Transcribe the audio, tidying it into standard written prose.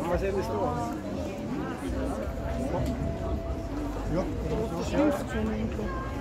mal sehen, wie es du hast. Ja, das ist